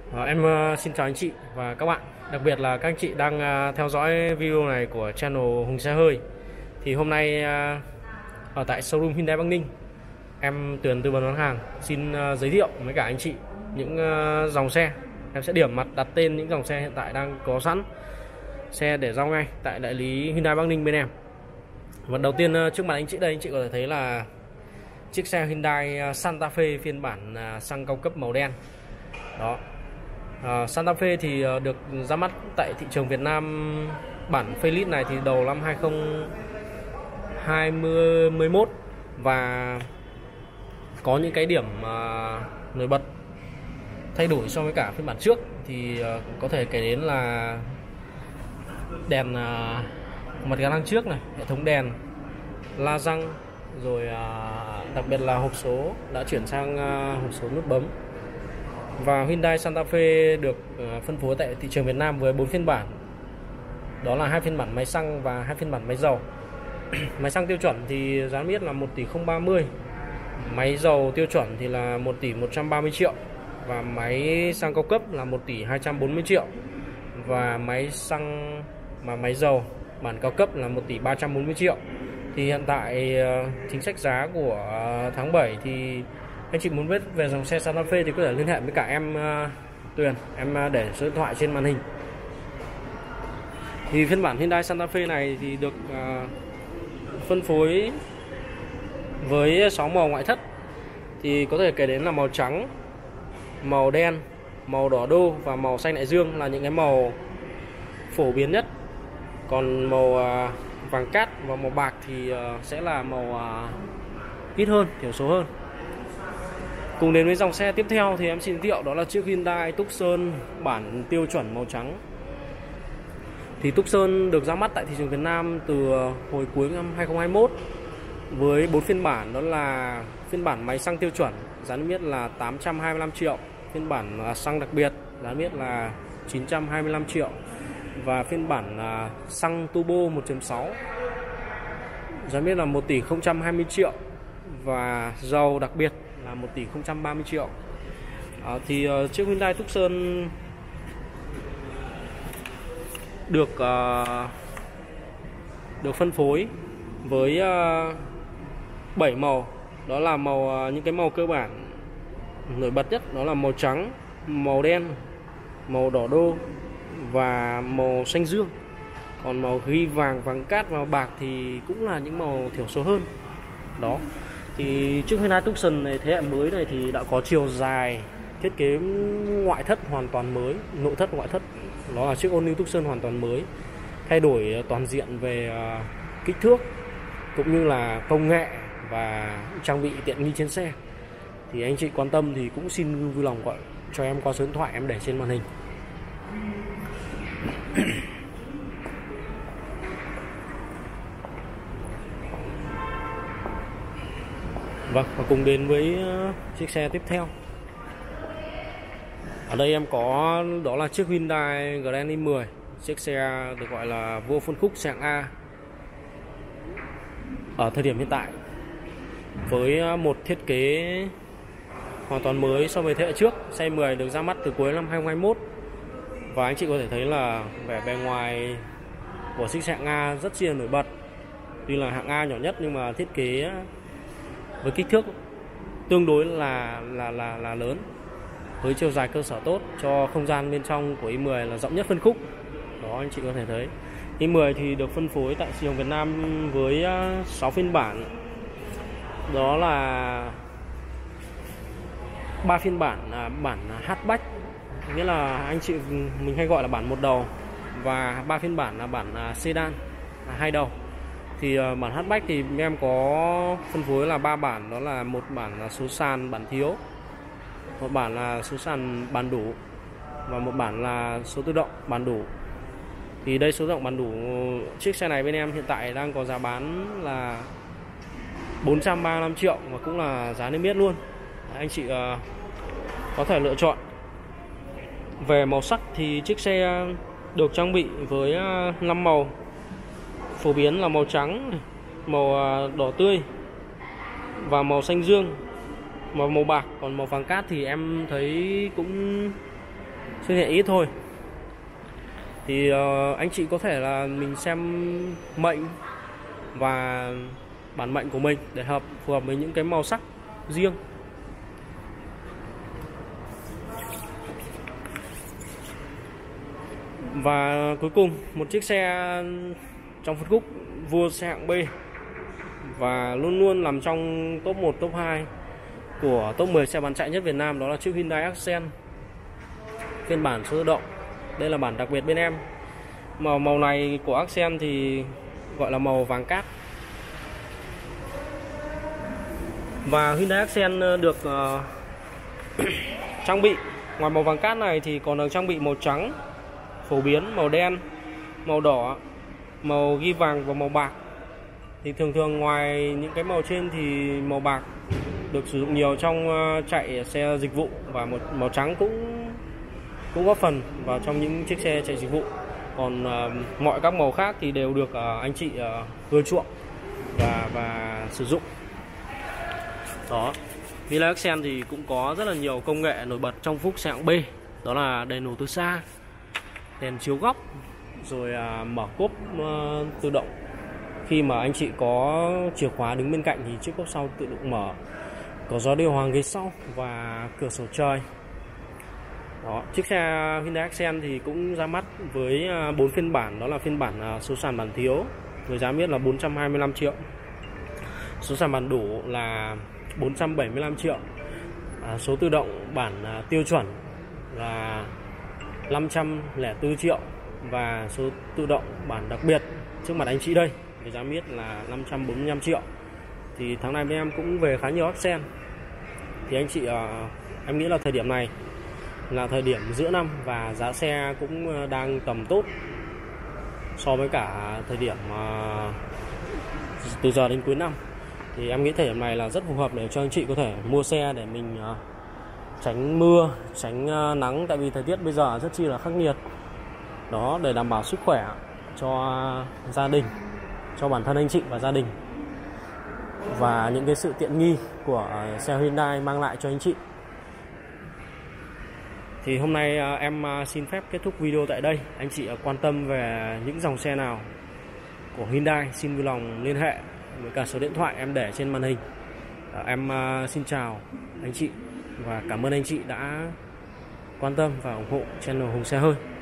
Xin chào anh chị và các bạn, đặc biệt là các anh chị đang theo dõi video này của channel Hùng Xe Hơi. Thì hôm nay ở tại showroom Hyundai Bắc Ninh, em Tuyền tư vấn bán hàng xin giới thiệu với cả anh chị những dòng xe. Em sẽ điểm mặt đặt tên những dòng xe hiện tại đang có sẵn xe để giao ngay tại đại lý Hyundai Bắc Ninh bên em. Và đầu tiên trước mặt anh chị đây, anh chị có thể thấy là chiếc xe Hyundai Santa Fe phiên bản xăng cao cấp màu đen. Đó. Santa Fe thì được ra mắt tại thị trường Việt Nam bản facelift này thì đầu năm 2021 và có những cái điểm nổi bật thay đổi so với cả phiên bản trước thì có thể kể đến là đèn mặt ga lăng trước này, hệ thống đèn la răng, rồi đặc biệt là hộp số đã chuyển sang hộp số nút bấm. Và Hyundai Santa Fe được phân phối tại thị trường Việt Nam với 4 phiên bản. Đó là 2 phiên bản máy xăng và 2 phiên bản máy dầu. Máy xăng tiêu chuẩn thì giá biết là 1 tỷ 030. Máy dầu tiêu chuẩn thì là 1 tỷ 130 triệu. Và máy xăng cao cấp là 1 tỷ 240 triệu. Và máy xăng mà máy dầu bản cao cấp là 1 tỷ 340 triệu. Thì hiện tại chính sách giá của tháng 7 thì anh chị muốn biết về dòng xe Santa Fe thì có thể liên hệ với cả em Tuyền. Em để số điện thoại trên màn hình. Thì phiên bản Hyundai Santa Fe này thì được phân phối với 6 màu ngoại thất. Thì có thể kể đến là màu trắng, màu đen, màu đỏ đô và màu xanh đại dương là những cái màu phổ biến nhất. Còn màu vàng cát và màu bạc thì sẽ là màu ít hơn, thiểu số hơn. Cùng đến với dòng xe tiếp theo thì em xin giới thiệu đó là chiếc Hyundai Tucson bản tiêu chuẩn màu trắng. Thì Tucson được ra mắt tại thị trường Việt Nam từ hồi cuối năm 2021 với 4 phiên bản, đó là phiên bản máy xăng tiêu chuẩn giá niêm yết là 825 triệu, phiên bản xăng đặc biệt giá niêm yết là 925 triệu và phiên bản xăng turbo 1.6 giá niêm yết là 1 tỷ 020 triệu và dầu đặc biệt là 1 tỷ 030 triệu. Thì chiếc Hyundai Tucson được phân phối với 7 màu, đó là những cái màu cơ bản nổi bật nhất, đó là màu trắng, màu đen, màu đỏ đô và màu xanh dương. Còn màu ghi vàng, vàng cát và màu bạc thì cũng là những màu thiểu số hơn. Đó. Thì chiếc Hyundai Tucson này thế hệ mới này thì đã có chiều dài, thiết kế ngoại thất hoàn toàn mới, nội thất ngoại thất. Đó là chiếc All New Tucson hoàn toàn mới, thay đổi toàn diện về kích thước cũng như là công nghệ và trang bị tiện nghi trên xe. Thì anh chị quan tâm thì cũng xin vui lòng gọi cho em qua số điện thoại em để trên màn hình. Vâng, và cùng đến với chiếc xe tiếp theo. Ở đây em có đó là chiếc Hyundai Grand i10, chiếc xe được gọi là vua phân khúc xe hạng A ở thời điểm hiện tại, với một thiết kế hoàn toàn mới so với thế hệ trước. Xe 10 được ra mắt từ cuối năm 2021 và anh chị có thể thấy là vẻ bề ngoài của chiếc xe hạng A rất chi là nổi bật. Tuy là hạng A nhỏ nhất nhưng mà thiết kế với kích thước tương đối là lớn, với chiều dài cơ sở tốt, cho không gian bên trong của i10 là rộng nhất phân khúc. Đó, anh chị có thể thấy i10 thì được phân phối tại thị trường Việt Nam với 6 phiên bản, đó là 3 phiên bản bản hatchback, nghĩa là anh chị mình hay gọi là bản một đầu, và 3 phiên bản là bản sedan, 2 đầu. Thì bản hatchback thì em có phân phối là 3 bản, đó là một bản là số sàn bản thiếu, một bản là số sàn bản đủ và một bản là số tự động bản đủ. Thì đây số tự động bản đủ, chiếc xe này bên em hiện tại đang có giá bán là 435 triệu và cũng là giá niêm yết luôn. Anh chị có thể lựa chọn. Về màu sắc thì chiếc xe được trang bị với 5 màu phổ biến là màu trắng, màu đỏ tươi và màu xanh dương và màu bạc. Còn màu vàng cát thì em thấy cũng xuất hiện ít thôi. Thì anh chị có thể là mình xem mệnh và bản mệnh của mình để phù hợp với những cái màu sắc riêng. Và cuối cùng một chiếc xe trong phân khúc vua xe hạng B và luôn luôn nằm trong top 1, top 2 của top 10 xe bán chạy nhất Việt Nam, đó là chiếc Hyundai Accent phiên bản số tự động. Đây là bản đặc biệt bên em. Màu này của Accent thì gọi là màu vàng cát. Và Hyundai Accent được trang bị ngoài màu vàng cát này thì còn được trang bị màu trắng phổ biến, màu đen, màu đỏ, màu ghi vàng và màu bạc. Thì thường ngoài những cái màu trên thì màu bạc được sử dụng nhiều trong chạy xe dịch vụ, và một màu trắng cũng góp phần vào trong những chiếc xe chạy dịch vụ. Còn mọi các màu khác thì đều được anh chị ưa chuộng và sử dụng. Đó, Hyundai Accent thì cũng có rất là nhiều công nghệ nổi bật trong phúc xe hạng B, đó là đèn nổ từ xa, đèn chiếu góc, rồi mở cốp tự động. Khi mà anh chị có chìa khóa đứng bên cạnh thì chiếc cốp sau tự động mở, có gió điều hòa ghế sau và cửa sổ trời. Đó, chiếc xe Hyundai Accent thì cũng ra mắt với 4 phiên bản, đó là phiên bản số sàn bản thiếu với giá biết là 425 triệu, số sàn bản đủ là 475 triệu, số tự động bản tiêu chuẩn là 504 triệu, và số tự động bản đặc biệt trước mặt anh chị đây với giá biết là 545 triệu. Thì tháng này bên em cũng về khá nhiều Accent. Thì anh chị em nghĩ là thời điểm này là thời điểm giữa năm và giá xe cũng đang tầm tốt so với cả thời điểm từ giờ đến cuối năm. Thì em nghĩ thời điểm này là rất phù hợp để cho anh chị có thể mua xe để mình tránh mưa, tránh nắng, tại vì thời tiết bây giờ rất chi là khắc nghiệt. Đó, để đảm bảo sức khỏe cho gia đình, cho bản thân anh chị và gia đình, và những cái sự tiện nghi của xe Hyundai mang lại cho anh chị. Thì hôm nay em xin phép kết thúc video tại đây. Anh chị quan tâm về những dòng xe nào của Hyundai xin vui lòng liên hệ với cả số điện thoại em để trên màn hình. Em xin chào anh chị và cảm ơn anh chị đã quan tâm và ủng hộ channel Hùng Xe Hơi.